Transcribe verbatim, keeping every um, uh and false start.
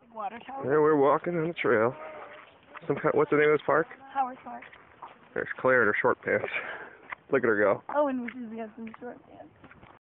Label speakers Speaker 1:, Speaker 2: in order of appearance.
Speaker 1: Water tower.
Speaker 2: There we're walking on the trail. Some kind, what's the name of this park?
Speaker 1: Howard Park.
Speaker 2: There's Claire in her short pants. Look at her go.
Speaker 1: Oh, and Missus has some short pants.